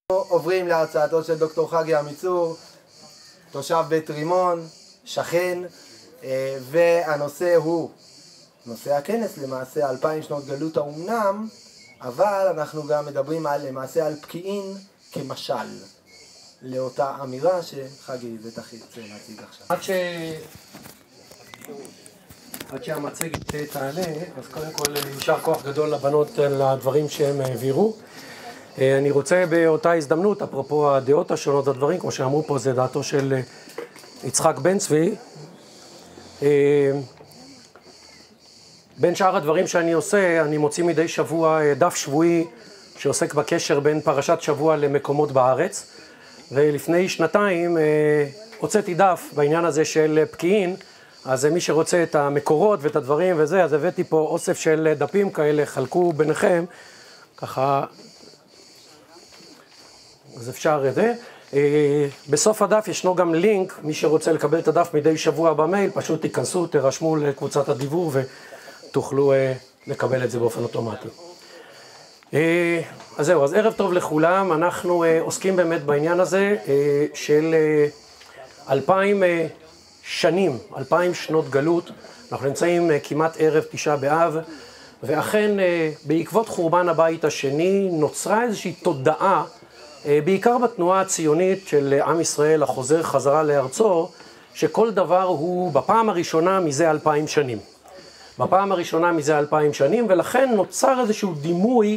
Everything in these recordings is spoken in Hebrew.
עוברים להרצאתו של דוקטור חגי עמיצור, תושב בית רימון, שכן, והנושא הוא, נושא הכנס למעשה 2000 שנות גלות האומנם, אבל אנחנו גם מדברים למעשה על פקיעין כמשל, לאותה אמירה שחגי בטח ירצה להציג עכשיו. עד שהמצגת תעלה, אז קודם כל יישר כוח גדול לבנות על הדברים שהם העבירו. אני רוצה באותה הזדמנות, אפרופו הדעות השונות הדברים, כמו שאמרו פה, זה דעתו של יצחק בן צבי. בין שאר הדברים שאני עושה, אני מוציא מדי שבוע דף שבועי שעוסק בקשר בין פרשת שבוע למקומות בארץ. ולפני שנתיים הוצאתי דף בעניין הזה של פקיעין, אז מי שרוצה את המקורות ואת הדברים וזה, אז הבאתי פה אוסף של דפים כאלה, חלקו ביניכם, ככה, אז אפשר את זה. בסוף הדף ישנו גם לינק, מי שרוצה לקבל את הדף מדי שבוע במייל, פשוט תיכנסו, תירשמו לקבוצת הדיבור ותוכלו לקבל את זה באופן אוטומטי. אז זהו, אז ערב טוב לכולם, אנחנו עוסקים באמת בעניין הזה של 2000 שנים, 2000 שנות גלות, אנחנו נמצאים כמעט ערב תשעה באב, ואכן בעקבות חורבן הבית השני נוצרה איזושהי תודעה, בעיקר בתנועה הציונית של עם ישראל החוזר חזרה לארצו, שכל דבר הוא בפעם הראשונה מזה 2000 שנים. בפעם הראשונה מזה 2000 שנים, ולכן נוצר איזשהו דימוי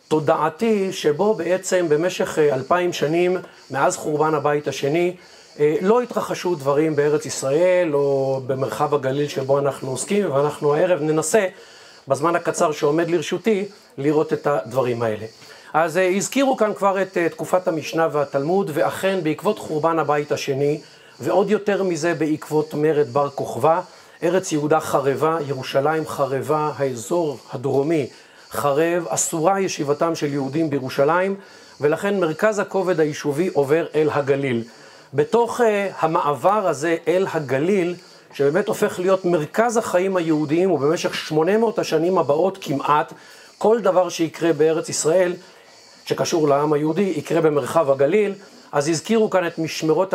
תודעתי שבו בעצם במשך 2000 שנים מאז חורבן הבית השני, לא התרחשו דברים בארץ ישראל או במרחב הגליל שבו אנחנו עוסקים, ואנחנו הערב ננסה בזמן הקצר שעומד לרשותי לראות את הדברים האלה. אז הזכירו כאן כבר את תקופת המשנה והתלמוד, ואכן בעקבות חורבן הבית השני, ועוד יותר מזה בעקבות מרד בר כוכבא, ארץ יהודה חרבה, ירושלים חרבה, האזור הדרומי חרב, אסורה ישיבתם של יהודים בירושלים, ולכן מרכז הכובד היישובי עובר אל הגליל. בתוך המעבר הזה אל הגליל, שבאמת הופך להיות מרכז החיים היהודיים, ובמשך 800 השנים הבאות כמעט, כל דבר שיקרה בארץ ישראל, שקשור לעם היהודי, יקרה במרחב הגליל. אז הזכירו כאן את משמרות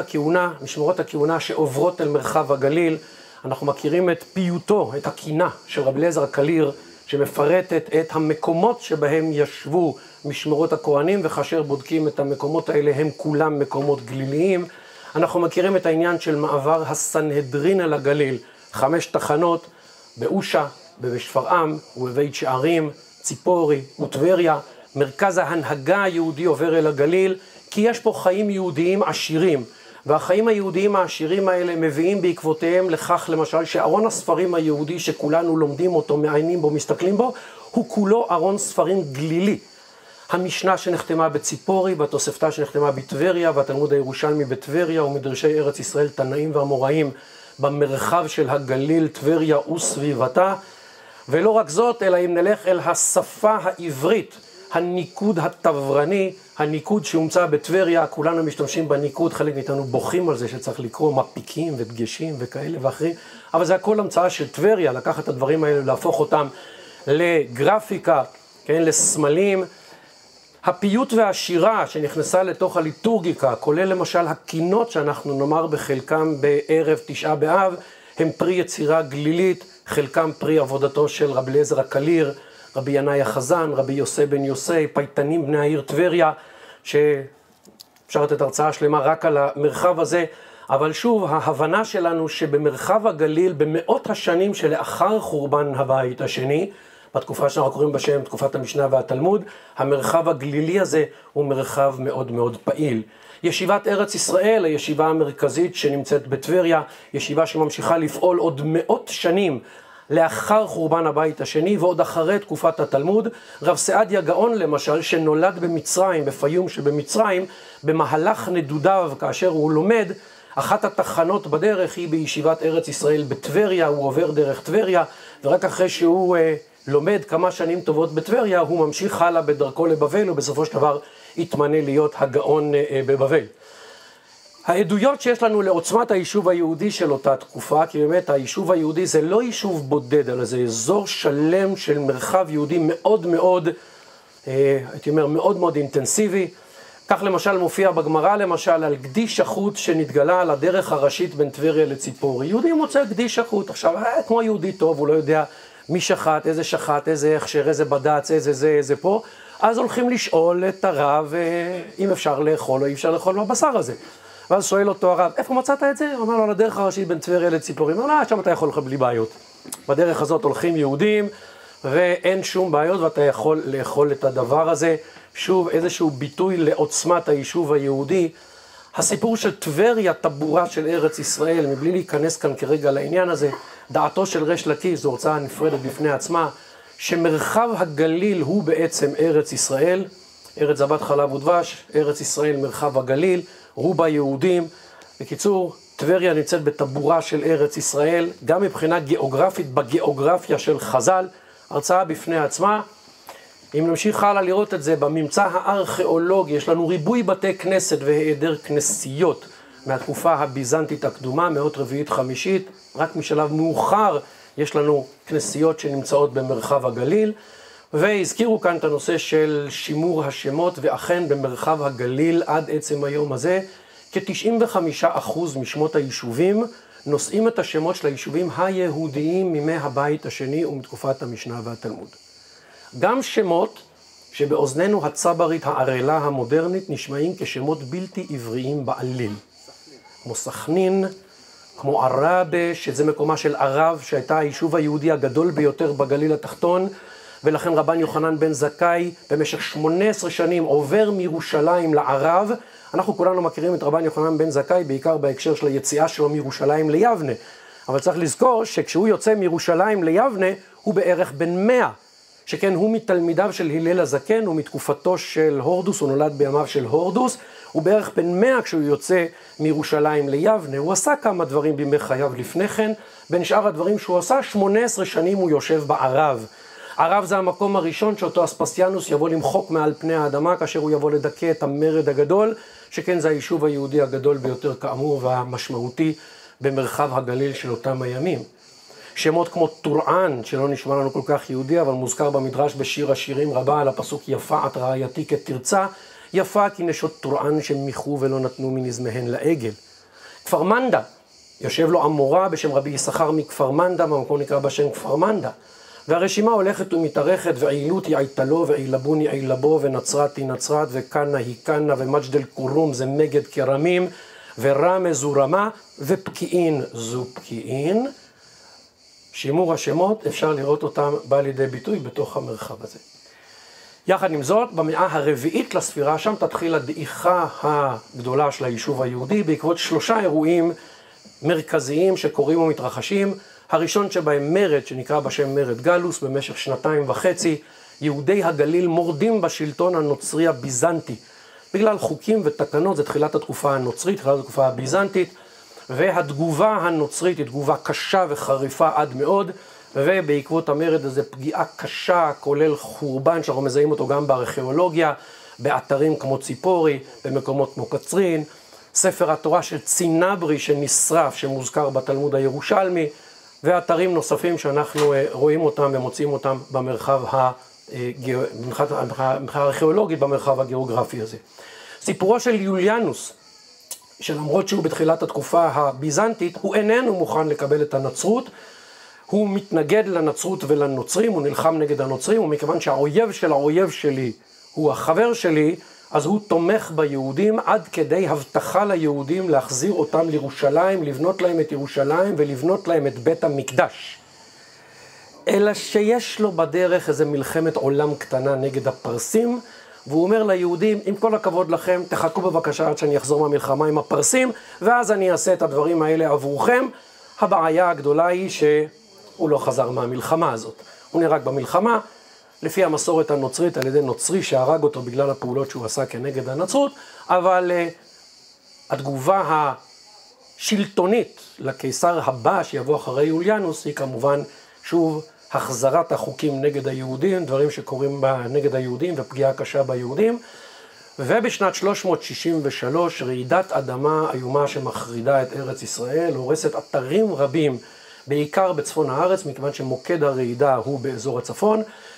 הכהונה שעוברות אל מרחב הגליל. אנחנו מכירים את פיוטו, את הקינה של רבי אליעזר הקליר, שמפרטת את המקומות שבהם ישבו משמרות הכהנים, וכאשר בודקים את המקומות האלה הם כולם מקומות גליליים. אנחנו מכירים את העניין של מעבר הסנהדרין אל הגליל, 5 תחנות באושה, בשפרעם ובבית שערים, ציפורי וטבריה. מרכז ההנהגה היהודי עובר אל הגליל, כי יש פה חיים יהודיים עשירים, והחיים היהודיים העשירים האלה מביאים בעקבותיהם לכך למשל שארון הספרים היהודי שכולנו לומדים אותו, מעיינים בו, מסתכלים בו, הוא כולו ארון ספרים גלילי. המשנה שנחתמה בציפורי, והתוספתא שנחתמה בטבריה, והתלמוד הירושלמי בטבריה, ומדרשי ארץ ישראל, תנאים ואמוראים במרחב של הגליל, טבריה וסביבתה. ולא רק זאת, אלא אם נלך אל השפה העברית, הניקוד התברני, הניקוד שהומצא בטבריה, כולנו משתמשים בניקוד, חלק מאיתנו בוכים על זה שצריך לקרוא מפיקים ודגשים וכאלה ואחרים, אבל זה הכל המצאה של טבריה, לקחת את הדברים האלה, להפוך אותם לגרפיקה, כן, לסמלים. הפיוט והשירה שנכנסה לתוך הליטורגיקה, כולל למשל הקינות שאנחנו נאמר בחלקם בערב תשעה באב, הם פרי יצירה גלילית, חלקם פרי עבודתו של רבי אליעזר הקליר, רבי ינאי החזן, רבי יוסי בן יוסי, פייטנים בני העיר טבריה, שאפשר לתת הרצאה שלמה רק על המרחב הזה, אבל שוב, ההבנה שלנו שבמרחב הגליל, במאות השנים שלאחר חורבן הבית השני, בתקופה שאנחנו קוראים בשם תקופת המשנה והתלמוד, המרחב הגלילי הזה הוא מרחב מאוד מאוד פעיל. ישיבת ארץ ישראל, הישיבה המרכזית שנמצאת בטבריה, ישיבה שממשיכה לפעול עוד מאות שנים לאחר חורבן הבית השני ועוד אחרי תקופת התלמוד. רב סעדיה גאון למשל, שנולד במצרים, בפיום שבמצרים, במהלך נדודיו כאשר הוא לומד, אחת התחנות בדרך היא בישיבת ארץ ישראל בטבריה, הוא עובר דרך טבריה, ורק אחרי שהוא לומד כמה שנים טובות בטבריה, הוא ממשיך הלאה בדרכו לבבל, ובסופו של דבר יתמנה להיות הגאון בבבל. העדויות שיש לנו לעוצמת היישוב היהודי של אותה תקופה, כי באמת היישוב היהודי זה לא יישוב בודד, אלא זה אזור שלם של מרחב יהודי מאוד מאוד, הייתי אומר מאוד מאוד אינטנסיבי, כך למשל מופיע בגמרא למשל על גדיש החוט שנתגלה על הדרך הראשית בין טבריה לציפורי. יהודי מוצא גדיש החוט, עכשיו כמו יהודי טוב, הוא לא יודע מי שחט, איזה הכשר, איזה בד"ץ, איזה פה, אז הולכים לשאול את הרב אם אפשר לאכול או אי אפשר לאכול בבשר הזה. ואז שואל אותו הרב, איפה מצאת את זה? הוא אומר לו, על הדרך הראשית בין טבריה לציפורי. הוא אומר לו, שם אתה יכול לך בלי בעיות. בדרך הזאת הולכים יהודים ואין שום בעיות ואתה יכול לאכול את הדבר הזה. שוב, איזשהו ביטוי לעוצמת היישוב היהודי. הסיפור של טבריה, טבורה של ארץ ישראל, מבלי להיכנס כאן כרגע לעניין הזה, דעתו של ריש לקיש, זו הרצאה נפרדת בפני עצמה, שמרחב הגליל הוא בעצם ארץ ישראל, ארץ זבת חלב ודבש, ארץ ישראל מרחב הגליל, רובה יהודים. בקיצור, טבריה נמצאת בטבורה של ארץ ישראל, גם מבחינה גיאוגרפית, בגיאוגרפיה של חז"ל, הרצאה בפני עצמה. אם נמשיך הלאה לראות את זה, בממצא הארכיאולוגי יש לנו ריבוי בתי כנסת והיעדר כנסיות מהתקופה הביזנטית הקדומה, מאות רביעית חמישית, רק משלב מאוחר יש לנו כנסיות שנמצאות במרחב הגליל, והזכירו כאן את הנושא של שימור השמות, ואכן במרחב הגליל עד עצם היום הזה, כ-95% משמות היישובים נושאים את השמות של היישובים היהודיים מימי הבית השני ומתקופת המשנה והתלמוד. גם שמות שבאוזננו הצברית הערלה המודרנית נשמעים כשמות בלתי עבריים בעליל. כמו סכנין, כמו עראבה, שזה מקומה של ערב, שהייתה היישוב היהודי הגדול ביותר בגליל התחתון, ולכן רבן יוחנן בן זכאי במשך 18 שנים עובר מירושלים לערב. אנחנו כולנו מכירים את רבן יוחנן בן זכאי בעיקר בהקשר של היציאה שלו מירושלים ליבנה. אבל צריך לזכור שכשהוא יוצא מירושלים ליבנה הוא בערך בן 100. שכן הוא מתלמידיו של הלל הזקן, הוא מתקופתו של הורדוס, הוא נולד בימיו של הורדוס, הוא בערך בן 100 כשהוא יוצא מירושלים ליבנה. הוא עשה כמה דברים בימי חייו לפני כן, בין שאר הדברים שהוא עשה, 18 שנים הוא יושב בערב. ערב זה המקום הראשון שאותו אספסיאנוס יבוא למחוק מעל פני האדמה, כאשר הוא יבוא לדכא את המרד הגדול, שכן זה היישוב היהודי הגדול ביותר כאמור והמשמעותי במרחב הגליל של אותם הימים. שמות כמו טורען, שלא נשמע לנו כל כך יהודי, אבל מוזכר במדרש בשיר השירים רבה על הפסוק יפה את רעייתי כתרצה, יפה כי נשות טורען שמיחו ולא נתנו מנזמיהן לעגל. כפר מנדה, יושב לו אמורה בשם רבי יששכר מכפר מנדה, במקום נקרא בשם כפר מנדה. והרשימה הולכת ומתארכת, ועילות היא עיתלו, ועילבון היא עילבו, ונצרת היא נצרת, וקנה היא קנה, ומג'דל קורום זה מגד כרמים, ורמה זו רמה, ופקיעין זו פקיעין. שימור השמות, אפשר לראות אותם בא לידי ביטוי בתוך המרחב הזה. יחד עם זאת, במאה הרביעית לספירה, שם תתחיל הדעיכה הגדולה של היישוב היהודי, בעקבות 3 אירועים מרכזיים שקורים ומתרחשים. הראשון שבהם מרד, שנקרא בשם מרד גלוס, במשך 2.5 יהודי הגליל מורדים בשלטון הנוצרי הביזנטי. בגלל חוקים ותקנות, זה תחילת התקופה הנוצרית, תחילת התקופה הביזנטית, והתגובה הנוצרית היא תגובה קשה וחריפה עד מאוד, ובעקבות המרד הזה פגיעה קשה, כולל חורבן, שאנחנו מזהים אותו גם בארכיאולוגיה, באתרים כמו ציפורי, במקומות כמו קצרין, ספר התורה של צינברי שנשרף, שמוזכר בתלמוד הירושלמי, ואתרים נוספים שאנחנו רואים אותם ומוצאים אותם במרחב הארכיאולוגי, במרחב הגיאוגרפי הזה. סיפורו של יוליאנוס, שלמרות שהוא בתחילת התקופה הביזנטית, הוא איננו מוכן לקבל את הנצרות, הוא מתנגד לנצרות ולנוצרים, הוא נלחם נגד הנוצרים, ומכיוון שהאויב של האויב שלי הוא החבר שלי, אז הוא תומך ביהודים עד כדי הבטחה ליהודים להחזיר אותם לירושלים, לבנות להם את ירושלים ולבנות להם את בית המקדש. אלא שיש לו בדרך איזו מלחמת עולם קטנה נגד הפרסים, והוא אומר ליהודים, עם כל הכבוד לכם, תחכו בבקשה עד שאני אחזור מהמלחמה עם הפרסים, ואז אני אעשה את הדברים האלה עבורכם. הבעיה הגדולה היא שהוא לא חזר מהמלחמה הזאת. הוא נהרג במלחמה, לפי המסורת הנוצרית, על ידי נוצרי שהרג אותו בגלל הפעולות שהוא עשה כנגד הנצרות, אבל התגובה השלטונית לקיסר הבא שיבוא אחרי יוליאנוס היא כמובן שוב החזרת החוקים נגד היהודים, דברים שקורים נגד היהודים ופגיעה קשה ביהודים. ובשנת 363 רעידת אדמה איומה שמחרידה את ארץ ישראל, הורסת אתרים רבים, בעיקר בצפון הארץ, מכיוון שמוקד הרעידה הוא באזור הצפון,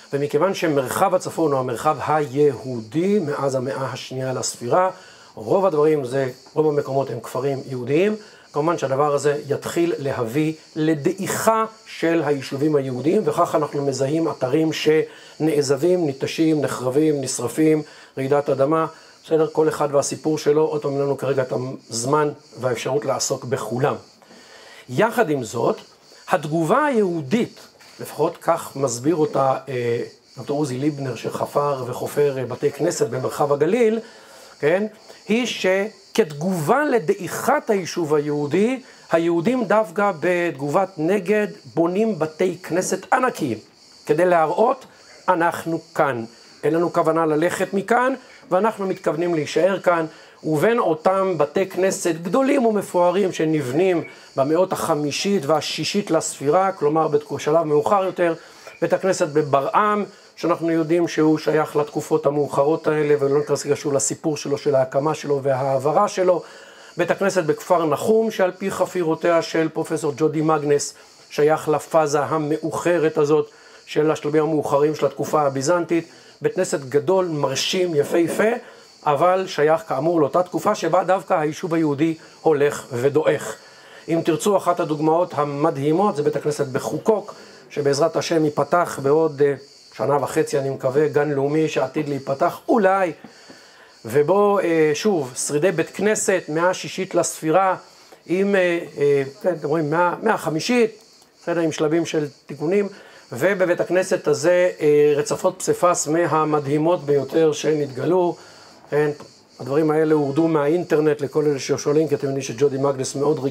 ומכיוון שמרחב הצפון הוא המרחב היהודי מאז המאה השנייה לספירה, רוב הדברים רוב המקומות הם כפרים יהודיים, כמובן שהדבר הזה יתחיל להביא לדעיכה של היישובים היהודיים, וכך אנחנו מזהים אתרים שנעזבים, ניטשים, נחרבים, נשרפים, רעידת אדמה, בסדר? כל אחד והסיפור שלו, עוד פעם לנו כרגע את הזמן והאפשרות לעסוק בכולם. יחד עם זאת, התגובה היהודית, לפחות כך מסביר אותה דוקטור עוזי ליבנר שחפר וחופר בתי כנסת במרחב הגליל, כן? היא שכתגובה לדעיכת היישוב היהודי, היהודים דווקא בתגובת נגד בונים בתי כנסת ענקיים, כדי להראות אנחנו כאן, אין לנו כוונה ללכת מכאן ואנחנו מתכוונים להישאר כאן, ובין אותם בתי כנסת גדולים ומפוארים שנבנים במאות החמישית והשישית לספירה, כלומר בשלב מאוחר יותר, בית הכנסת בברעם, שאנחנו יודעים שהוא שייך לתקופות המאוחרות האלה, ולא נכנס קשור לסיפור שלו, של ההקמה שלו והעברה שלו, בית הכנסת בכפר נחום, שעל פי חפירותיה של פרופסור ג'ודי מגנס, שייך לפאזה המאוחרת הזאת של השלבים המאוחרים של התקופה הביזנטית, בית כנסת גדול, מרשים, יפהפה, אבל שייך כאמור לאותה תקופה שבה דווקא היישוב היהודי הולך ודועך. אם תרצו, אחת הדוגמאות המדהימות זה בית הכנסת בחוקוק, שבעזרת השם ייפתח בעוד שנה וחצי, אני מקווה, גן לאומי שעתיד להיפתח אולי, ובו שוב, שרידי בית כנסת, 106 לספירה, עם, אתם רואים, 150, בסדר, עם שלבים של תיקונים, ובבית הכנסת הזה רצפות פסיפס מהמדהימות ביותר שנתגלו, כן, הדברים האלה הורדו מהאינטרנט לכל אלה ששואלים, כי אתם יודעים שג'ודי מגנס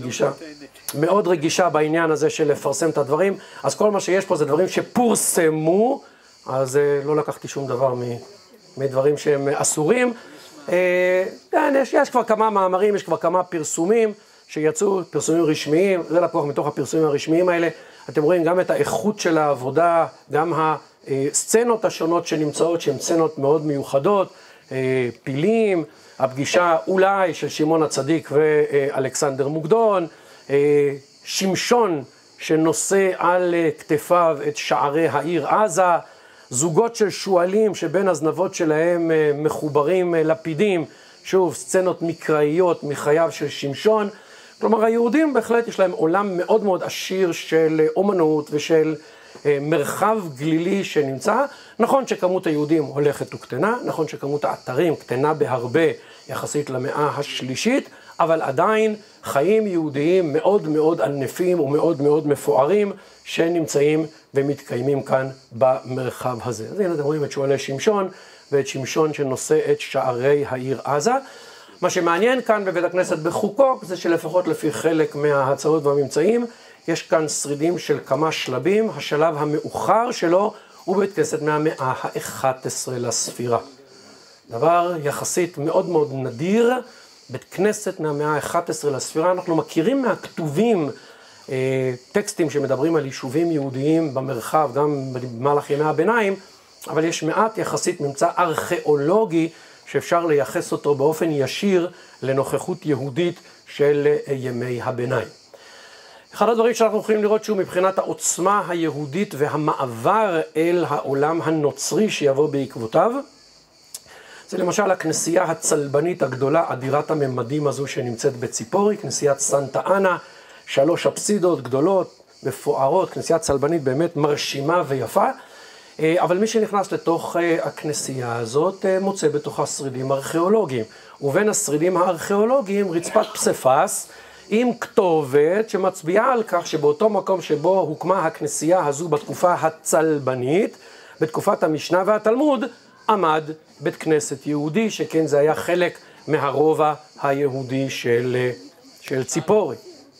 מאוד רגישה בעניין הזה של לפרסם את הדברים, אז כל מה שיש פה זה דברים שפורסמו, אז לא לקחתי שום דבר מדברים שהם אסורים. יש כבר כמה מאמרים, יש כבר כמה פרסומים שיצאו, פרסומים רשמיים, זה לקוח מתוך הפרסומים הרשמיים האלה. אתם רואים גם את האיכות של העבודה, גם הסצנות השונות שנמצאות, שהן סצנות מאוד מיוחדות, פילים, הפגישה אולי של שמעון הצדיק ואלכסנדר מוקדון, שמשון שנושא על כתפיו את שערי העיר עזה, זוגות של שואלים שבין הזנבות שלהם מחוברים לפידים, שוב, סצנות מקראיות מחייו של שמשון. כלומר, היהודים בהחלט יש להם עולם מאוד מאוד עשיר של אומנות ושל מרחב גלילי שנמצא. נכון שכמות היהודים הולכת וקטנה, נכון שכמות האתרים קטנה בהרבה יחסית למאה השלישית, אבל עדיין חיים יהודיים מאוד מאוד ענפים ומאוד מאוד מפוארים שנמצאים ומתקיימים כאן במרחב הזה. אז הנה אתם רואים את שואלי שמשון ואת שמשון שנושא את שערי העיר עזה. מה שמעניין כאן בבית הכנסת בחוקוק זה שלפחות לפי חלק מההצעות והממצאים, יש כאן שרידים של כמה שלבים, השלב המאוחר שלו הוא בית כנסת מהמאה ה-11 לספירה. דבר יחסית מאוד מאוד נדיר, בית כנסת מהמאה ה-11 לספירה, אנחנו מכירים מהכתובים טקסטים שמדברים על יישובים יהודיים במרחב, גם במהלך ימי הביניים, אבל יש מעט יחסית ממצא ארכיאולוגי שאפשר לייחס אותו באופן ישיר לנוכחות יהודית של ימי הביניים. אחד הדברים שאנחנו יכולים לראות שהוא מבחינת העוצמה היהודית והמעבר אל העולם הנוצרי שיבוא בעקבותיו, זה למשל הכנסייה הצלבנית הגדולה, אדירת הממדים הזו שנמצאת בציפורי, כנסיית סנטה אנה, 3 אפסידות גדולות, מפוארות, כנסייה צלבנית באמת מרשימה ויפה, אבל מי שנכנס לתוך הכנסייה הזאת מוצא בתוכה שרידים ארכיאולוגיים, ובין השרידים הארכיאולוגיים רצפת פסיפס עם כתובת שמצביעה על כך שבאותו מקום שבו הוקמה הכנסייה הזו בתקופה הצלבנית, בתקופת המשנה והתלמוד, עמד בית כנסת יהודי, שכן זה היה חלק מהרובע היהודי של ציפורי.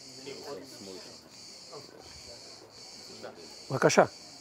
בבקשה.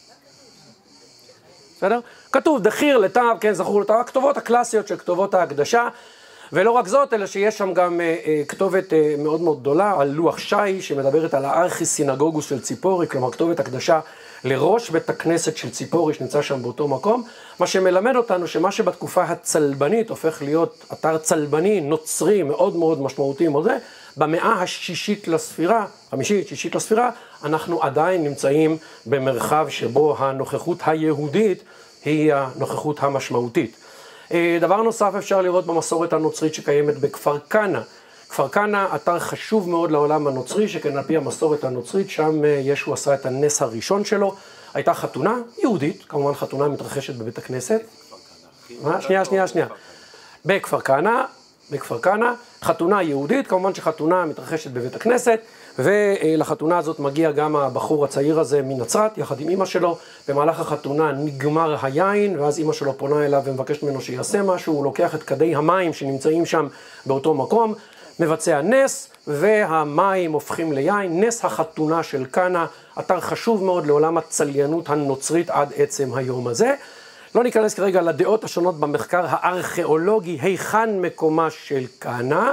בסדר? כתוב דחיר לתו, כן, זכור לתו, הכתובות הקלאסיות של כתובות ההקדשה, ולא רק זאת, אלא שיש שם גם כתובת מאוד מאוד גדולה על לוח שי, שמדברת על הארכי סינגוגוס של ציפורי, כלומר כתובת הקדשה לראש בית הכנסת של ציפורי שנמצא שם באותו מקום, מה שמלמד אותנו שמה שבתקופה הצלבנית הופך להיות אתר צלבני, נוצרי, מאוד מאוד משמעותי מאוד זה, במאה השישית לספירה, חמישית, שישית לספירה, אנחנו עדיין נמצאים במרחב שבו הנוכחות היהודית היא הנוכחות המשמעותית. דבר נוסף אפשר לראות במסורת הנוצרית שקיימת בכפר כנא. כפר כנא, אתר חשוב מאוד לעולם הנוצרי, שכן על פי המסורת הנוצרית, שם ישו עשה את הנס הראשון שלו. הייתה חתונה יהודית, כמובן חתונה מתרחשת בבית הכנסת. שנייה. בכפר כנא, חתונה יהודית, כמובן שחתונה מתרחשת בבית הכנסת, ולחתונה הזאת מגיע גם הבחור הצעיר הזה מנצרת, יחד עם אמא שלו. במהלך החתונה נגמר היין, ואז אמא שלו פונה אליו ומבקשת ממנו שיעשה משהו, הוא לוקח את כדי המים שנמצאים שם באותו מקום, מבצע נס, והמים הופכים ליין, נס החתונה של כנא, אתר חשוב מאוד לעולם הצליינות הנוצרית עד עצם היום הזה. לא ניכנס כרגע לדעות השונות במחקר הארכיאולוגי, היכן מקומה של כנא,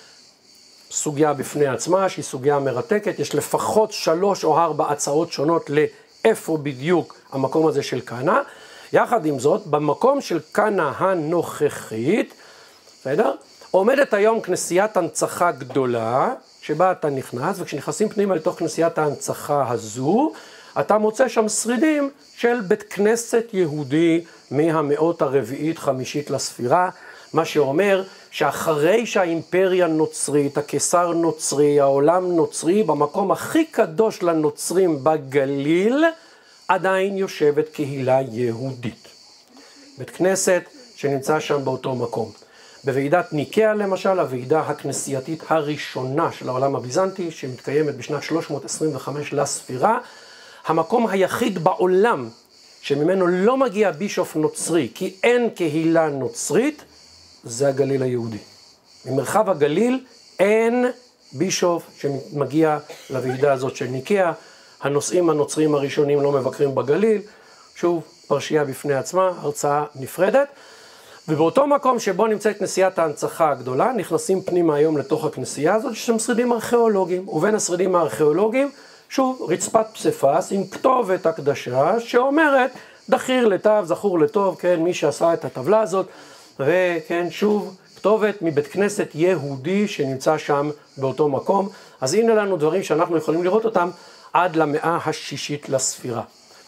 סוגיה בפני עצמה, שהיא סוגיה מרתקת, יש לפחות 3 או 4 הצעות שונות לאיפה בדיוק המקום הזה של כנא. יחד עם זאת, במקום של כנא הנוכחית, בסדר? עומדת היום כנסיית הנצחה גדולה, שבה אתה נכנס, וכשנכנסים פנימה לתוך כנסיית ההנצחה הזו, אתה מוצא שם שרידים של בית כנסת יהודי מהמאות הרביעית-חמישית לספירה, מה שאומר שאחרי שהאימפריה נוצרית, הקיסר נוצרי, העולם נוצרי, במקום הכי קדוש לנוצרים בגליל, עדיין יושבת קהילה יהודית. בית כנסת שנמצא שם באותו מקום. בוועידת ניקאה למשל, הוועידה הכנסייתית הראשונה של העולם הביזנטי, שמתקיימת בשנת 325 לספירה, המקום היחיד בעולם שממנו לא מגיע בישוף נוצרי, כי אין קהילה נוצרית, זה הגליל היהודי. במרחב הגליל אין בישוף שמגיע לוועידה הזאת של ניקאה, הנושאים הנוצרים הראשונים לא מבקרים בגליל, שוב, פרשייה בפני עצמה, הרצאה נפרדת, ובאותו מקום שבו נמצאת כנסיית ההנצחה הגדולה, נכנסים פנימה היום לתוך הכנסייה הזאת, יש שם שרידים ארכיאולוגיים, ובין השרידים הארכיאולוגיים, שוב, רצפת פסיפס עם כתובת הקדשה שאומרת, דחיר לטוב, זכור לטוב, כן, מי שעשה את הטבלה הזאת, וכן, שוב, כתובת מבית כנסת יהודי שנמצא שם באותו מקום. אז הנה לנו דברים שאנחנו יכולים לראות אותם עד למאה השישית לספירה.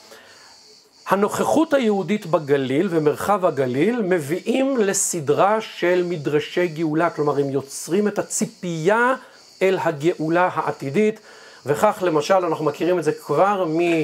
הנוכחות היהודית בגליל ומרחב הגליל מביאים לסדרה של מדרשי גאולה, כלומר הם יוצרים את הציפייה אל הגאולה העתידית, וכך למשל אנחנו מכירים את זה כבר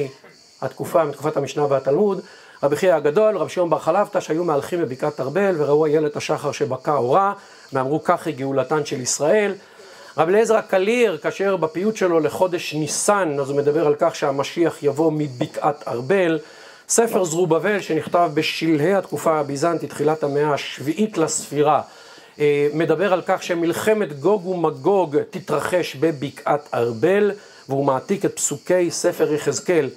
מתקופת המשנה והתלמוד, רבי חייא הגדול, רבי שמעון בר חלפתא, שהיו מהלכים בבקעת ארבל וראו איילת השחר שבקע אורה, ואמרו כך היא גאולתן של ישראל. רבי אליעזר הקליר, כאשר בפיוט שלו לחודש ניסן, אז הוא מדבר על כך שהמשיח יבוא מבקעת ארבל. ספר זרובבל שנכתב בשלהי התקופה הביזנטית, תחילת המאה השביעית לספירה, מדבר על כך שמלחמת גוג ומגוג תתרחש בבקעת ארבל, והוא מעתיק את פסוקי ספר יחזקאל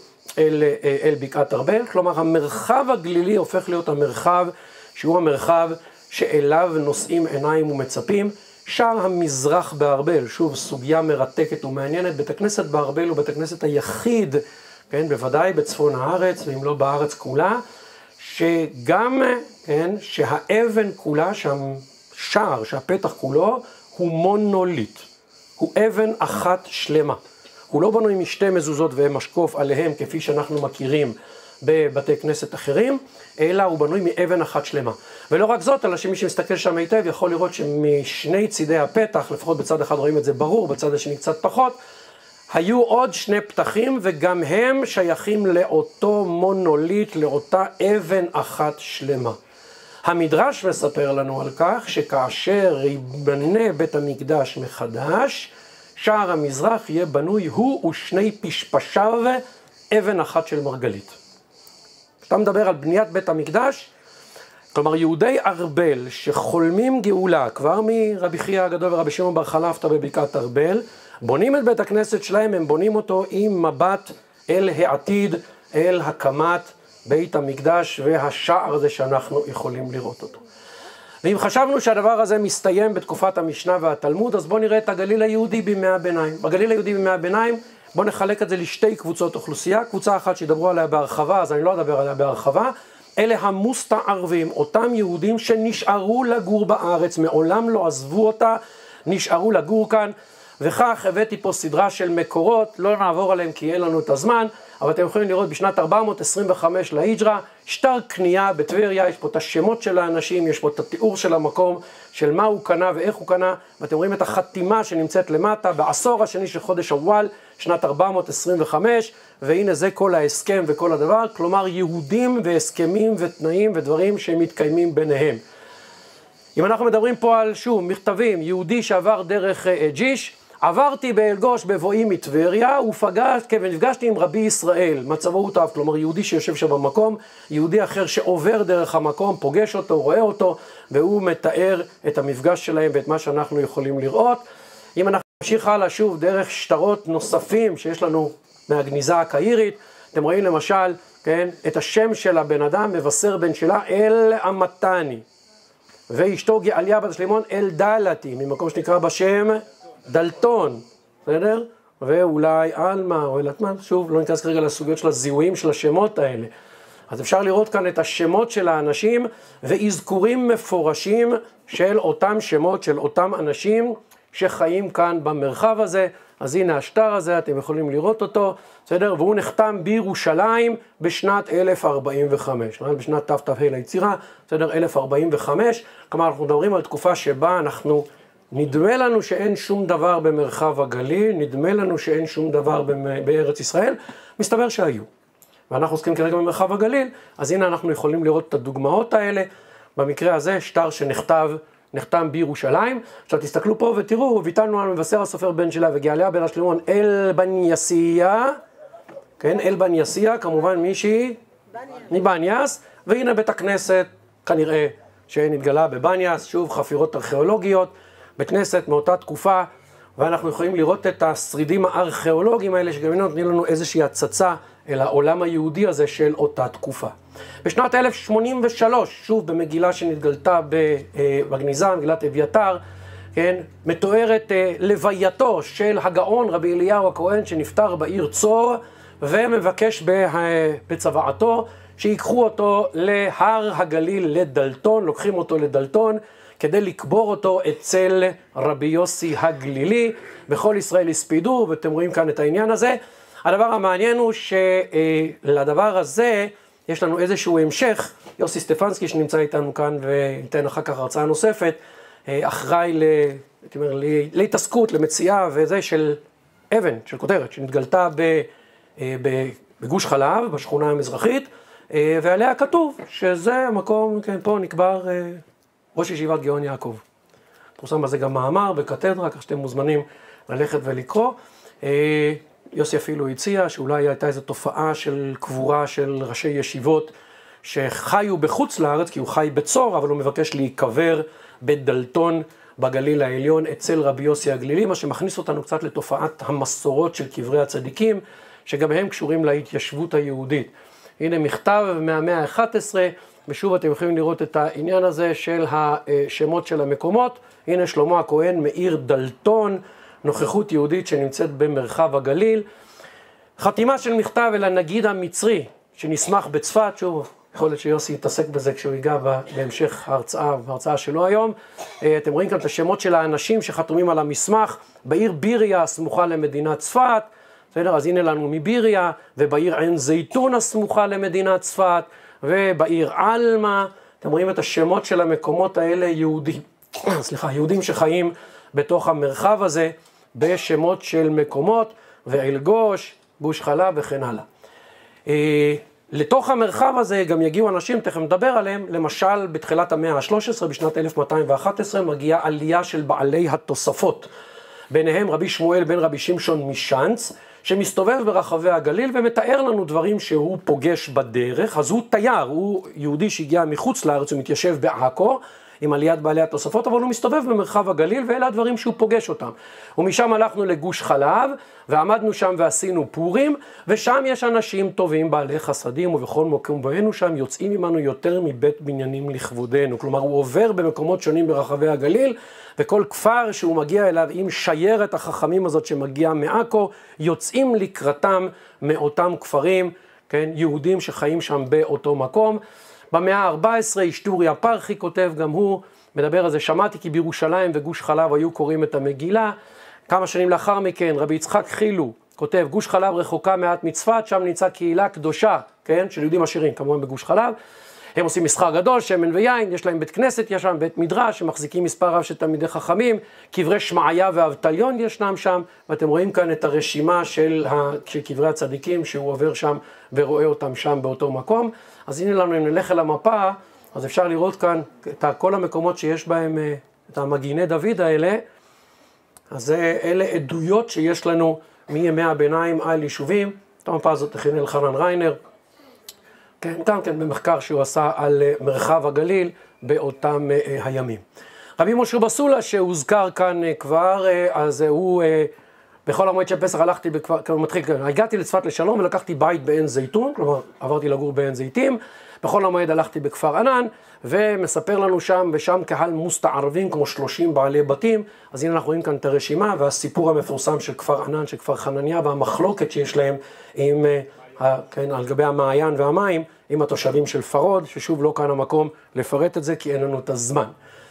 אל בקעת ארבל. כלומר, המרחב הגלילי הופך להיות המרחב שהוא המרחב שאליו נושאים עיניים ומצפים. שער המזרח בארבל, שוב סוגיה מרתקת ומעניינת, בית הכנסת בארבל הוא בית הכנסת היחיד, כן, בוודאי בצפון הארץ, ואם לא בארץ כולה, שגם, כן, שהאבן כולה, שהשער, שהפתח כולו, הוא מונוליט. הוא אבן אחת שלמה. הוא לא בנוי משתי מזוזות ומשקוף עליהם, כפי שאנחנו מכירים בבתי כנסת אחרים, אלא הוא בנוי מאבן אחת שלמה. ולא רק זאת, אלא שמי שמסתכל שם היטב יכול לראות שמשני צידי הפתח, לפחות בצד אחד רואים את זה ברור, בצד השני קצת פחות, היו עוד 2 פתחים, וגם הם שייכים לאותו מונוליט, לאותה אבן אחת שלמה. המדרש מספר לנו על כך שכאשר ייבנה בית המקדש מחדש, שער המזרח יהיה בנוי הוא ו2 פשפשיו אבן אחת של מרגלית. כשאתה מדבר על בניית בית המקדש, כלומר יהודי ארבל שחולמים גאולה כבר מרבי חייא הגדול ורבי שמעון בר חלפתא בבקעת ארבל, בונים את בית הכנסת שלהם, הם בונים אותו עם מבט אל העתיד, אל הקמת בית המקדש והשער הזה שאנחנו יכולים לראות אותו. ואם חשבנו שהדבר הזה מסתיים בתקופת המשנה והתלמוד, אז בואו נראה את הגליל היהודי בימי הביניים. בגליל היהודי בימי הביניים, בואו נחלק את זה לשתי קבוצות אוכלוסייה, קבוצה אחת שידברו עליה בהרחבה, אז אני לא אדבר עליה בהרחבה, אלה המוסתערבים, אותם יהודים שנשארו לגור בארץ, מעולם לא עזבו אותה, נשארו לגור כאן, וכך הבאתי פה סדרה של מקורות, לא נעבור עליהם כי יהיה לנו את הזמן, אבל אתם יכולים לראות בשנת 425 להיג'רה, שטר קנייה בטבריה, יש פה את השמות של האנשים, יש פה את התיאור של המקום, של מה הוא קנה ואיך הוא קנה, ואתם רואים את החתימה שנמצאת למטה, בעשור השני של חודש אוואל, שנת 425, והנה זה כל ההסכם וכל הדבר, כלומר יהודים והסכמים ותנאים ודברים שהם מתקיימים ביניהם. אם אנחנו מדברים פה על שוב מכתבים, יהודי שעבר דרך ג'יש, עברתי באלגוש בבואי מטבריה, ונפגשתי עם רבי ישראל, מצבו הוא טוב, כלומר יהודי שיושב שם במקום, יהודי אחר שעובר דרך המקום, פוגש אותו, רואה אותו, והוא מתאר את המפגש שלהם ואת מה שאנחנו יכולים לראות. אם אנחנו נמשיך הלאה שוב דרך שטרות נוספים שיש לנו מהגניזה הקהירית, אתם רואים למשל, כן, את השם של הבן אדם, מבשר בן שלה אל המתני, ואשתו גאליה בת השלימון אל דלתי, ממקום שנקרא בשם דלתון, בסדר? ואולי אלמה או אלתמן, שוב, לא ניכנס כרגע לסוגיות של הזיהויים של השמות האלה. אז אפשר לראות כאן את השמות של האנשים ואזכורים מפורשים של אותם שמות של אותם אנשים שחיים כאן במרחב הזה. אז הנה השטר הזה, אתם יכולים לראות אותו, בסדר? והוא נחתם בירושלים בשנת 1045, בשנת תת"ה ליצירה, בסדר? 1045, כלומר אנחנו מדברים על תקופה שבה נדמה לנו שאין שום דבר במרחב הגליל, נדמה לנו שאין שום דבר בארץ ישראל, מסתבר שהיו. ואנחנו עוסקים כרגע במרחב הגליל, אז הנה אנחנו יכולים לראות את הדוגמאות האלה, במקרה הזה שטר שנחתם בירושלים. עכשיו תסתכלו פה ותראו, ויתנו על מבשר הסופר בן שלה וגאליה בן השלימון אל בניאסיה, כן, אל בניאסיה, כמובן מישהי מבניאס, והנה בית הכנסת כנראה שנתגלה בבניאס, שוב חפירות ארכיאולוגיות, בית כנסת מאותה תקופה, ואנחנו יכולים לראות את השרידים הארכיאולוגיים האלה שגם נותנים לנו איזושהי הצצה אל העולם היהודי הזה של אותה תקופה. בשנת 1083, שוב במגילה שנתגלתה בגניזה, מגילת אביתר, כן, מתוארת לווייתו של הגאון רבי אליהו הכהן שנפטר בעיר צור, ומבקש בצוואתו שיקחו אותו להר הגליל לדלתון, לוקחים אותו לדלתון, כדי לקבור אותו אצל רבי יוסי הגלילי, בכל ישראל הספידו, ואתם רואים כאן את העניין הזה. הדבר המעניין הוא שלדבר הזה יש לנו איזשהו המשך, יוסי סטפנסקי שנמצא איתנו כאן וייתן אחר כך הרצאה נוספת, אחראי להתעסקות, למציאה וזה של אבן, של כותרת, שנתגלתה בגוש חלב, בשכונה המזרחית, ועליה כתוב שזה המקום, כן, פה נקבר ראש ישיבת גאון יעקב. פורסם בזה גם מאמר בקתדרה, כך שאתם מוזמנים ללכת ולקרוא. יוסי אפילו הציע שאולי הייתה איזו תופעה של קבורה של ראשי ישיבות שחיו בחוץ לארץ, כי הוא חי בצור, אבל הוא מבקש להיקבר בדלתון בגליל העליון אצל רבי יוסי הגלילי, מה שמכניס אותנו קצת לתופעת המסורות של קברי הצדיקים, שגם הם קשורים להתיישבות היהודית. הנה מכתב מהמאה ה-11, ושוב אתם יכולים לראות את העניין הזה של השמות של המקומות. הנה שלמה הכהן מעיר דלתון, נוכחות יהודית שנמצאת במרחב הגליל. חתימה של מכתב אל הנגיד המצרי שנסמך בצפת, שוב יכול להיות שיוסי יתעסק בזה כשהוא ייגע בהמשך ההרצאה שלו היום. אתם רואים כאן את השמות של האנשים שחתומים על המסמך, בעיר ביריה הסמוכה למדינת צפת, בסדר? אז הנה לנו מביריה, ובעיר עין זיתון הסמוכה למדינת צפת, ובעיר אלמה. אתם רואים את השמות של המקומות האלה, יהודים שחיים בתוך המרחב הזה, בשמות של מקומות, ואלגוש, גוש חלב וכן הלאה. לתוך המרחב הזה גם יגיעו אנשים, תכף נדבר עליהם, למשל בתחילת המאה ה-13, בשנת 1211, מגיעה עלייה של בעלי התוספות. ביניהם רבי שמואל בן רבי שמשון משנץ, שמסתובב ברחבי הגליל ומתאר לנו דברים שהוא פוגש בדרך. אז הוא תייר, הוא יהודי שהגיע מחוץ לארץ, הוא מתיישב בעכו, עם עליית בעלי התוספות, אבל הוא מסתובב במרחב הגליל, ואלה הדברים שהוא פוגש אותם. ומשם הלכנו לגוש חלב, ועמדנו שם ועשינו פורים, ושם יש אנשים טובים, בעלי חסדים, ובכל מקום בנו שם יוצאים עמנו יותר מבית בניינים לכבודנו. כלומר, הוא עובר במקומות שונים ברחבי הגליל, וכל כפר שהוא מגיע אליו עם שיירת החכמים הזאת שמגיעה מעכו, יוצאים לקראתם מאותם כפרים, כן, יהודים שחיים שם באותו מקום. במאה ה-14 היסטוריה פרחי כותב, גם הוא מדבר על זה, שמעתי כי בירושלים וגוש חלב היו קוראים את המגילה. כמה שנים לאחר מכן רבי יצחק חילו כותב, גוש חלב רחוקה מעט מצפת, שם נמצא קהילה קדושה, כן, של יהודים עשירים, כמובן בגוש חלב. הם עושים מסחר גדול, שמן ויין, יש להם בית כנסת, יש שם בית מדרש, שמחזיקים מספר רב של תלמידי חכמים, קברי שמעיה ואבטליון ישנם שם, ואתם רואים כאן את הרשימה של קברי הצדיקים, שהוא עובר שם ורואה אותם שם באותו מקום. אז הנה לנו, אם נלך אל המפה, אז אפשר לראות כאן את כל המקומות שיש בהם, את המגיני דוד האלה. אז אלה עדויות שיש לנו מימי הביניים על יישובים. את המפה הזאת הכין אלחנן ריינר. כן, גם כן במחקר שהוא עשה על מרחב הגליל באותם הימים. רבי משה בסולה שהוזכר כאן כבר, אז הוא בכל המועד של פסח הלכתי, הגעתי לצפת לשלום ולקחתי בית בעין זיתון, כלומר עברתי לגור בעין זיתים, בכל המועד הלכתי בכפר ענן, ומספר לנו שם, ושם קהל מוסתערבים כמו 30 בעלי בתים, אז הנה אנחנו רואים כאן את הרשימה, והסיפור המפורסם של כפר ענן, של כפר חנניה, והמחלוקת שיש להם עם, כן, על גבי המעיין והמים, עם התושבים של פרוד, ששוב לא כאן המקום לפרט את זה, כי אין לנו את הזמן.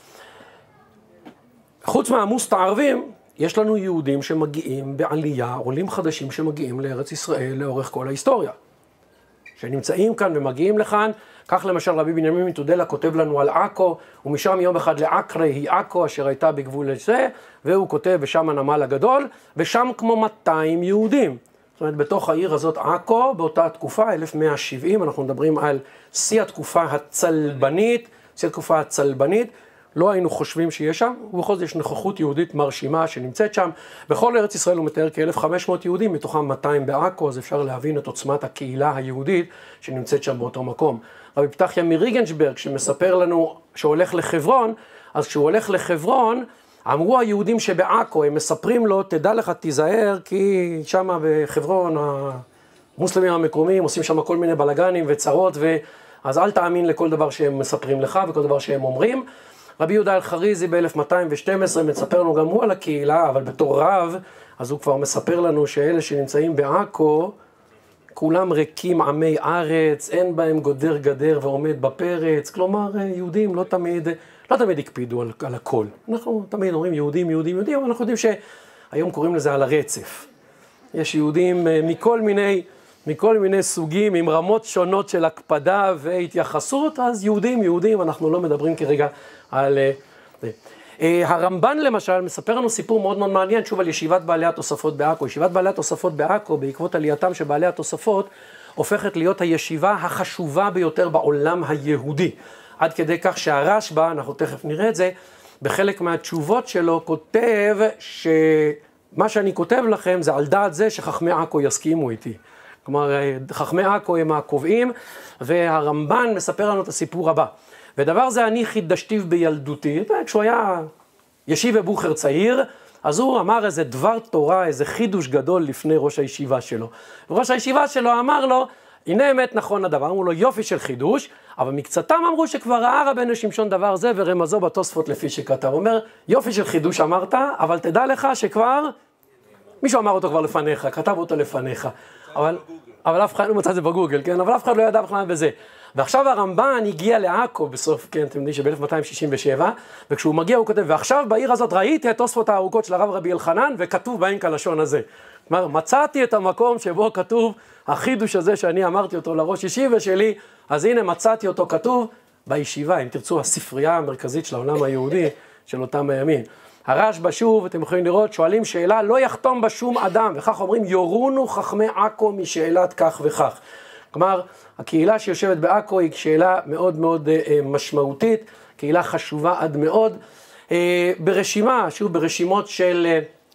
חוץ מהמוסתערבים, יש לנו יהודים שמגיעים בעלייה, עולים חדשים שמגיעים לארץ ישראל לאורך כל ההיסטוריה. שנמצאים כאן ומגיעים לכאן, כך למשל רבי בנימין מתודלה כותב לנו על עכו, ומשם יום אחד לעקרי היא עכו אשר הייתה בגבול זה, והוא כותב בשם הנמל הגדול, ושם כמו 200 יהודים. זאת אומרת, בתוך העיר הזאת עכו, באותה תקופה, 1170, אנחנו מדברים על שיא התקופה הצלבנית, לא היינו חושבים שיש שם, ובכל זאת יש נוכחות יהודית מרשימה שנמצאת שם. בכל ארץ ישראל הוא מתאר כ-1500 יהודים, מתוכם 200 בעכו, אז אפשר להבין את עוצמת הקהילה היהודית שנמצאת שם באותו מקום. רבי פתחיה מריגנשברג, שמספר לנו שהולך לחברון, אז כשהוא הולך לחברון, אמרו היהודים שבעכו, הם מספרים לו, תדע לך, תיזהר, כי שם בחברון המוסלמים המקומיים עושים שם כל מיני בלגנים וצרות, אז אל תאמין לכל דבר שהם מספרים לך וכל דבר שהם אומרים. רבי יהודה אלחריזי ב-1212 מספר לנו גם הוא על הקהילה, אבל בתור רב, אז הוא כבר מספר לנו שאלה שנמצאים בעכו, כולם ריקים עמי ארץ, אין בהם גודר גדר ועומד בפרץ, כלומר יהודים לא תמיד הקפידו על הכל. אנחנו תמיד אומרים יהודים, אבל אנחנו יודעים שהיום קוראים לזה על הרצף. יש יהודים מכל מיני סוגים, עם רמות שונות של הקפדה והתייחסות, אז יהודים, אנחנו לא מדברים כרגע על זה. הרמב"ן למשל מספר לנו סיפור מאוד מאוד מעניין, שוב על ישיבת בעלי התוספות בעכו. ישיבת בעלי התוספות בעכו, בעקבות עלייתם של בעלי התוספות, הופכת להיות הישיבה החשובה ביותר בעולם היהודי. עד כדי כך שהרשב"א, אנחנו תכף נראה את זה, בחלק מהתשובות שלו כותב שמה שאני כותב לכם זה על דעת זה שחכמי עכו יסכימו איתי. כלומר, חכמי עכו הם הקובעים, והרמב"ן מספר לנו את הסיפור הבא. ודבר זה אני חידשתיו בילדותי, כשהוא היה ישיב בבוכר צעיר, אז הוא אמר איזה דבר תורה, איזה חידוש גדול לפני ראש הישיבה שלו. וראש הישיבה שלו אמר לו, הנה אמת נכון הדבר, אמרו לו יופי של חידוש, אבל מקצתם אמרו שכבר ראה רבנו שמשון דבר זה ורמזו בתוספות לפי שכתב. הוא אומר, יופי של חידוש אמרת, אבל תדע לך שכבר, מישהו אמר אותו כבר לפניך, כתב אותו לפניך. אבל אף אחד לא מצא את זה בגוגל, כן? אבל אף אחד לא ידע בכלל בזה. ועכשיו הרמב"ן הגיע לעכו בסוף, כן, אתם יודעים שב-1267, וכשהוא מגיע הוא כותב, ועכשיו בעיר הזאת ראיתי את תוספות הארוכות של הרב רבי אלחנן, וכתוב בהן כלשון הזה. כלומר, מצאתי את המקום שבו כתוב החידוש הזה שאני אמרתי אותו לראש ישיבה שלי, אז הנה מצאתי אותו כתוב בישיבה, אם תרצו, הספרייה המרכזית של העולם היהודי של אותם הימים. הרשב"א שוב, אתם יכולים לראות, שואלים שאלה, לא יחתום בה שום אדם, וכך אומרים, יורונו חכמי עכו משאלת כך וכך. כלומר, הקהילה שיושבת בעכו היא שאלה מאוד מאוד משמעותית, קהילה חשובה עד מאוד. ברשימה, שוב ברשימות של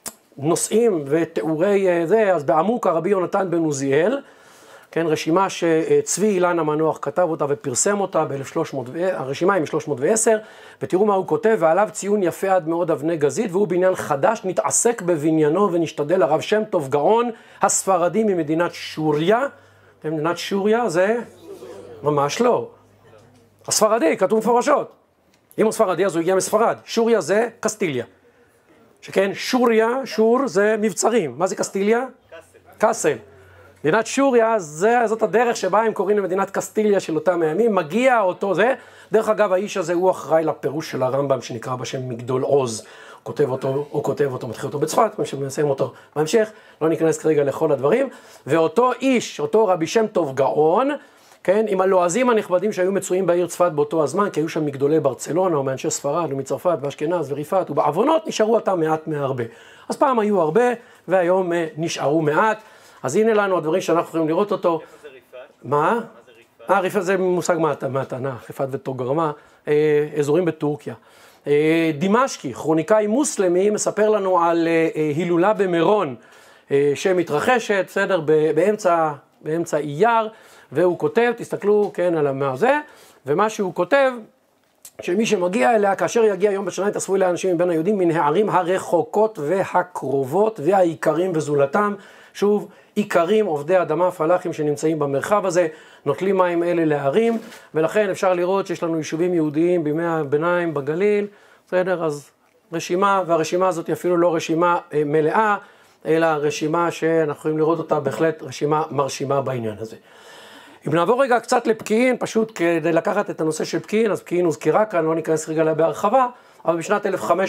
נושאים ותיאורי זה, אז בעמוקה רבי יונתן בן עוזיאל, כן, רשימה שצבי אילן המנוח כתב אותה ופרסם אותה ב-1300, הרשימה היא מ-310, ותראו מה הוא כותב, ועליו ציון יפה עד מאוד אבני גזית, והוא בעניין חדש, נתעסק בבניינו ונשתדל הרב שם טוב גאון, הספרדי ממדינת שוריה, מדינת שוריה זה ממש לא. הספרדי, כתוב מפורשות. אם הוא ספרדי אז הוא הגיע מספרד. שוריה זה קסטיליה. שכן, שוריה, שור זה מבצרים. מה זה קסטיליה? קסל. מדינת שוריה, זאת הדרך שבה הם קוראים למדינת קסטיליה של אותם הימים. מגיע אותו זה. דרך אגב, האיש הזה הוא אחראי לפירוש של הרמב"ם שנקרא בשם מגדול עוז. כותב אותו, מתחיל אותו בצפת, מסיים אותו בהמשך, לא ניכנס כרגע לכל הדברים, ואותו איש, אותו רבי שם טוב גאון, כן, עם הלועזים הנכבדים שהיו מצויים בעיר צפת באותו הזמן, כי היו שם מגדולי ברצלונה, או מאנשי ספרד, ומצרפת, ואשכנז, וריפת, ובעוונות נשארו אותם מעט מהרבה. אז פעם היו הרבה, והיום נשארו מעט. אז הנה לנו הדברים שאנחנו יכולים לראות אותו. איפה זה ריפת? מה? מה זה ריפת? ריפת זה מושג מהתנ"ך, ריפת ותוגרמה, אזורים בטורקיה. דימשקי, כרוניקאי מוסלמי, מספר לנו על הילולה במירון, שמתרחשת, בסדר, באמצע אייר, והוא כותב, תסתכלו, כן, על המעזה, ומה שהוא כותב, שמי שמגיע אליה, כאשר יגיע יום בשנה, יתאספו אליה אנשים מבין היהודים מן הערים הרחוקות והקרובות, והעיקרים וזולתם, שוב, עיקרים, עובדי אדמה, פלאחים שנמצאים במרחב הזה, נוטלים מים אלה להרים, ולכן אפשר לראות שיש לנו יישובים יהודיים בימי הביניים בגליל, בסדר, אז רשימה, והרשימה הזאת היא אפילו לא רשימה מלאה, אלא רשימה שאנחנו יכולים לראות אותה בהחלט רשימה מרשימה בעניין הזה. אם נעבור רגע קצת לפקיעין, פשוט כדי לקחת את הנושא של פקיעין, אז פקיעין הוזכרה כאן, לא ניכנס רגע לה בהרחבה, אבל בשנת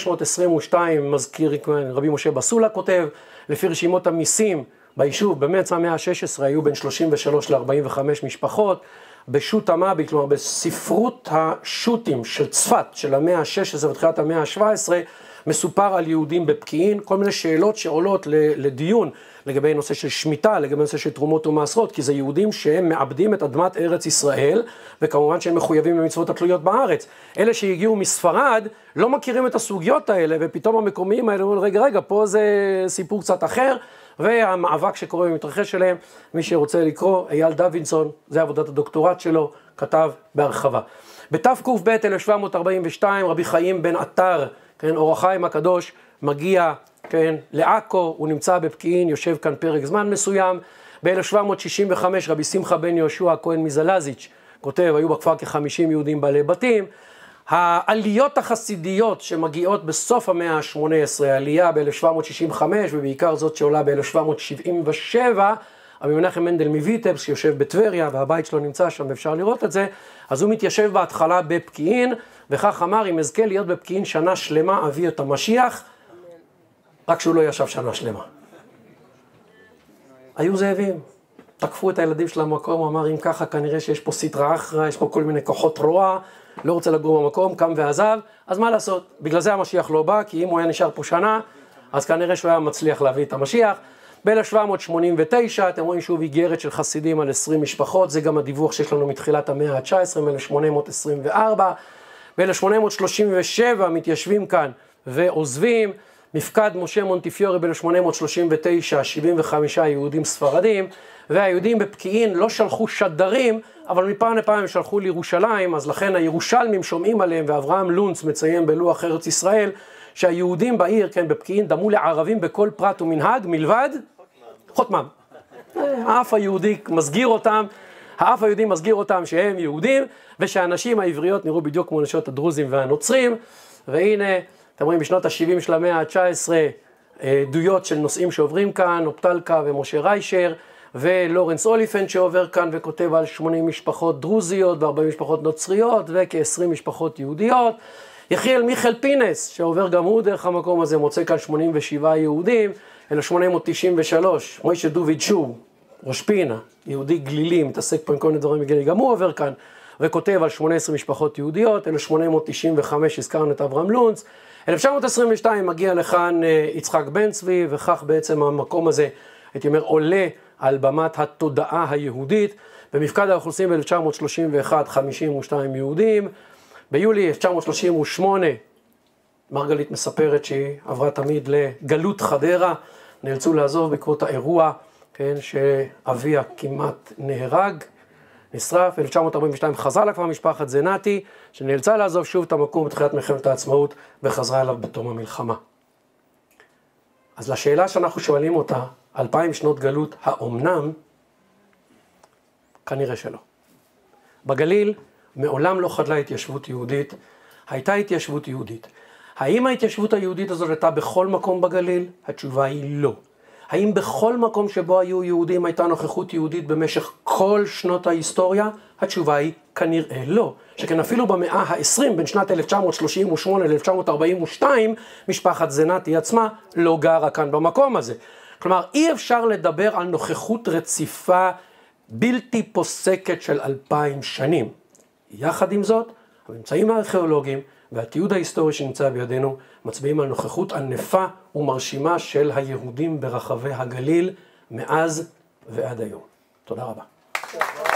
1522 מזכיר רבי משה בסולה כותב, לפי רשימות המיסים ביישוב, במרץ המאה ה-16 היו בין 33 ל-45 משפחות, בשו"ת המבי, כלומר בספרות השו"תים של צפת, של המאה ה-16 ותחילת המאה ה-17, מסופר על יהודים בפקיעין, כל מיני שאלות שעולות לדיון לגבי נושא של שמיטה, לגבי נושא של תרומות ומעשרות, כי זה יהודים שהם מאבדים את אדמת ארץ ישראל, וכמובן שהם מחויבים במצוות התלויות בארץ. אלה שהגיעו מספרד לא מכירים את הסוגיות האלה, ופתאום המקומיים האלה אומרים, רגע, פה זה סיפור קצת אחר, והמאבק שקורה ומתרחש אליהם, מי שרוצה לקרוא, אייל דוידסון, זה עבודת הדוקטורט שלו, כתב בהרחבה. בתק"ב 1742, רבי חיים בן עטר, כן, אור החיים הקדוש, מגיע, כן, לעכו, הוא נמצא בפקיעין, יושב כאן פרק זמן מסוים. ב-1765 רבי שמחה בן יהושע הכהן מזלזיץ' כותב, היו בכפר כ-50 יהודים בעלי בתים. העליות החסידיות שמגיעות בסוף המאה ה-18, העלייה ב-1765, ובעיקר זאת שעולה ב-1777, רבי מנחם מנדל מויטבסק שיושב בטבריה, והבית שלו נמצא שם, אפשר לראות את זה, אז הוא מתיישב בהתחלה בפקיעין, וכך אמר, אם אזכה להיות בפקיעין שנה שלמה, אביא את המשיח, רק שהוא לא ישב שנה שלמה. היו זאבים, תקפו את הילדים של המקום, הוא אמר, אם ככה כנראה שיש פה סטרא אחרא, יש פה כל מיני כוחות רוע, לא רוצה לגור במקום, קם ועזב, אז מה לעשות? בגלל זה המשיח לא בא, כי אם הוא היה נשאר פה שנה, אז כנראה שהוא היה מצליח להביא את המשיח. ב-1789, אתם רואים שוב איגרת של חסידים על 20 משפחות, זה גם הדיווח שיש לנו מתחילת המאה ה-19, מ-1824. ב-1837 מתיישבים כאן ועוזבים, מפקד משה מונטיפיורי ב-1839, 75 יהודים ספרדים, והיהודים בפקיעין לא שלחו שדרים, אבל מפעם לפעם הם שלחו לירושלים, אז לכן הירושלמים שומעים עליהם, ואברהם לונץ מציין בלוח ארץ ישראל, שהיהודים בעיר, כן, בפקיעין, דמו לערבים בכל פרט ומנהג, מלבד חותמם. האף היהודי מסגיר אותם שהם יהודים, ושהאנשים העבריות נראו בדיוק כמו נשות הדרוזים והנוצרים, והנה, אתם רואים בשנות ה-70 של המאה ה-19, עדויות של נושאים שעוברים כאן, אופטלקה ומשה ריישר, ולורנס אוליפנט שעובר כאן וכותב על 80 משפחות דרוזיות ו40 משפחות נוצריות וכ-20 משפחות יהודיות. יחיאל מיכאל פינס שעובר גם הוא דרך המקום הזה, מוצא כאן 87 יהודים, 1893, מוישה דוד שור, ראש פינה, יהודי גלילי, מתעסק פה עם כל מיני דברים בגלילי, גם הוא עובר כאן וכותב על 18 משפחות יהודיות, 1895 הזכרנו את אברהם לונץ, 1922 מגיע לכאן יצחק בן צבי, וכך בעצם המקום הזה, הייתי אומר, עולה על במת התודעה היהודית. במפקד האוכלוסין ב-1931, 52 יהודים. ביולי 1938, מרגלית מספרת שהיא עברה תמיד לגלות חדרה, נאלצו לעזוב בעקבות האירוע, כן, שאביה כמעט נהרג, נשרף. 1942 חזרה לה כבר משפחת זנתי, שנאלצה לעזוב שוב את המקום בתחילת מלחמת העצמאות, וחזרה אליו בתום המלחמה. אז לשאלה שאנחנו שואלים אותה, 2000 שנות גלות, האומנם? כנראה שלא. בגליל מעולם לא חדלה התיישבות יהודית, הייתה התיישבות יהודית. האם ההתיישבות היהודית הזאת הייתה בכל מקום בגליל? התשובה היא לא. האם בכל מקום שבו היו יהודים הייתה נוכחות יהודית במשך כל שנות ההיסטוריה? התשובה היא כנראה לא. שכן אפילו במאה ה-20, בין שנת 1938 ל-1942, משפחת זנתי עצמה לא גרה כאן במקום הזה. כלומר, אי אפשר לדבר על נוכחות רציפה בלתי פוסקת של 2000 שנים. יחד עם זאת, הממצאים הארכיאולוגיים והתיעוד ההיסטורי שנמצא בידינו מצביעים על נוכחות ענפה ומרשימה של היהודים ברחבי הגליל מאז ועד היום. תודה רבה.